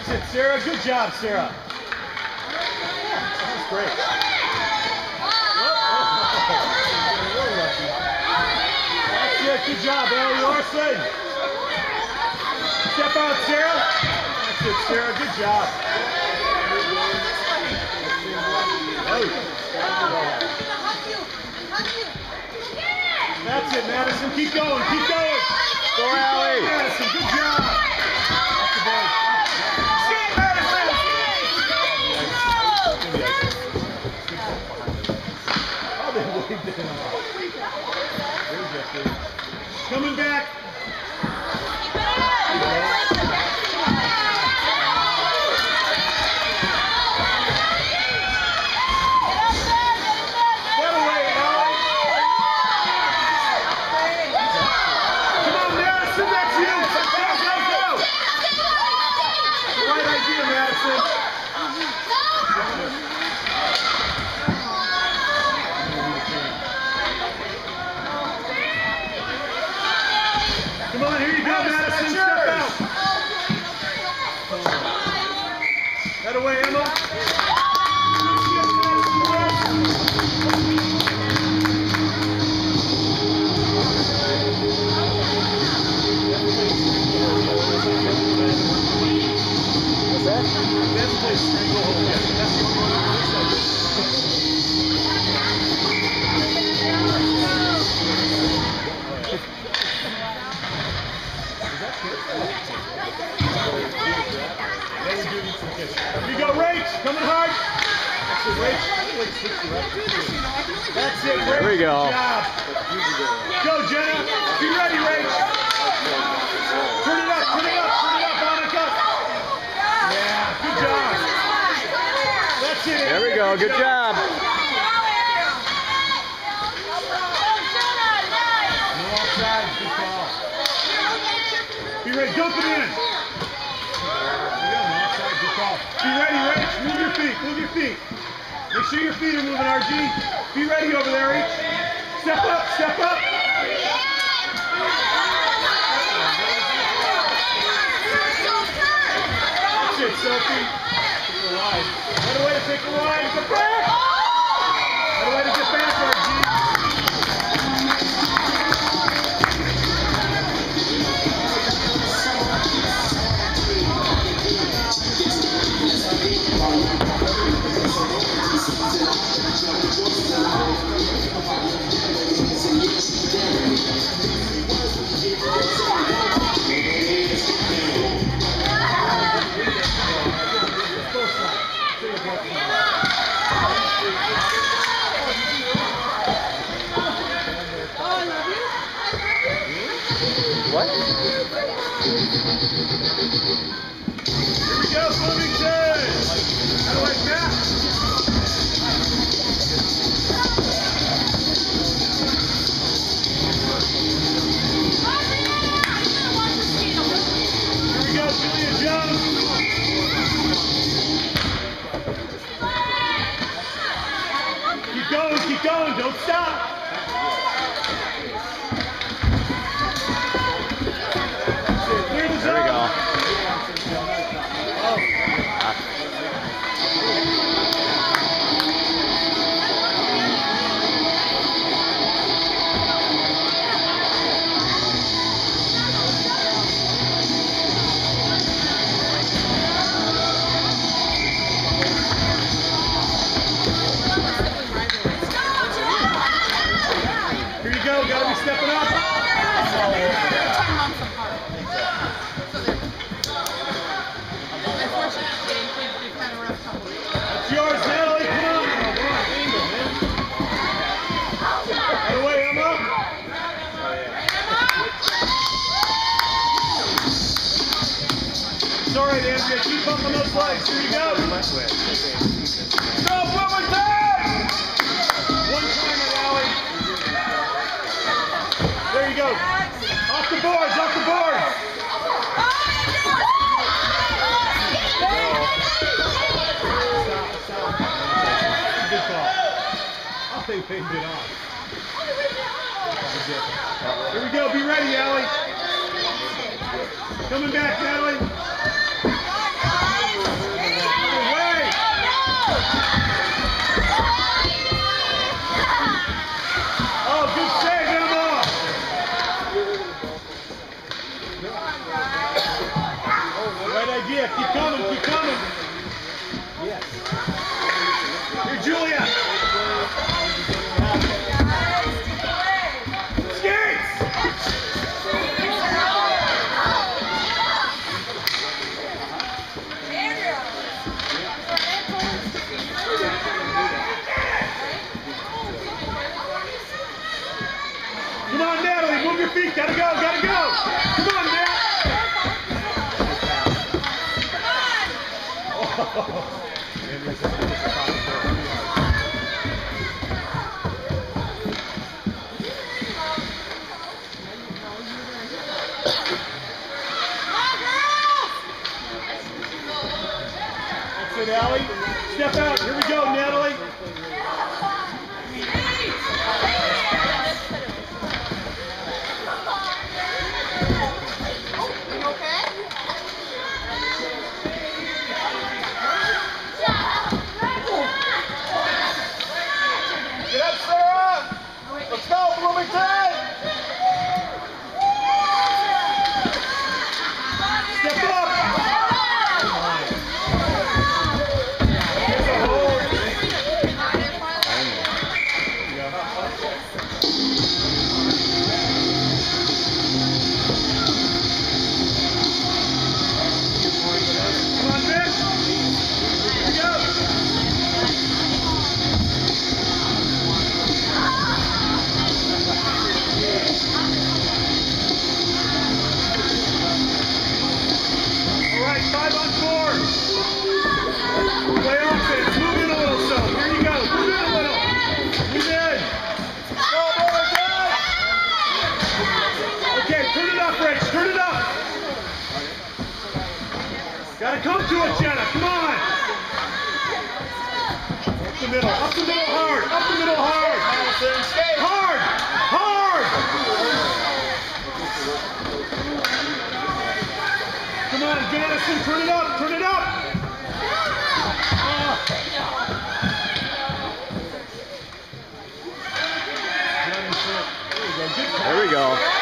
That's it, Sarah. Good job, Sarah. That was great. That's it. Good job, Ellie Larson. Step out, Sarah. That's it, Sarah. Good job. That's it, Madison. Keep going. Keep going. Go, Allie. Madison, good job. Off the board. Oh, they waved it off. Coming back. Come on, here you go, Madison. Step out. That away, Emma. What's that? That's the place stranglehold. That's the only one. Here you go, Rach. Coming hard. That's it, Rach. That's it, Rach. There we go. Good job. Go, Jenna. Be ready, Rach. Turn it up, turn it up, turn it up, Monica. Yeah, good job. That's it. There we go. Good job. No offside. Good call. Be ready. Dump it in. Be ready, Rach. Move your feet. Move your feet. Make sure your feet are moving, RG. Be ready over there, Rach. Step up. Step up. That's it, Sophie. Take a wide. What a way to take a wide. Get back. What a way to get back, RG. What? Here we go, Bloomington! How do I snap? Here we go, Julia Jones! Keep going, don't stop! Clear the zone! There we go. Here you go, gotta be stepping up. They're 10 months apart. So they're, unfortunately, they've had a rough couple of years. It's yours, Natalie, come on. Right away, Emma. It's all right, Andrea, keep bumping those legs. Here you go. Go, Bloomington! One timer, Allie. There you go. Off the boards, off the boards. Good call. I'll take faded it off. Here we go, be ready, Allie. Coming back, Natalie. on your feet. Gotta go, gotta go. Come on, man. That's it, Allie. Step out. Here we go, Natalie. Get up, Sarah! Let's go, Bloomington! Step up! There's a hold. Come on, Vic! Here we go! All right, 5 on 4. Play offense. Move in a little, so. Here you go. Move in a little. Move in. Go, boy, go. Okay, turn it up, Rach. Turn it up. Gotta come to it, Jenna. Come on. Up the middle. Up the middle hard. Up the middle hard. Hard. Hard. Come on, Madison, turn it up, turn it up! There we go.